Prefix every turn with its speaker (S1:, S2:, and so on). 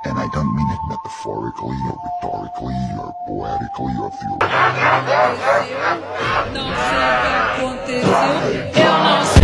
S1: And I don't mean it metaphorically or rhetorically or poetically or theoretically.
S2: Não sei o que aconteceu, eu não sei.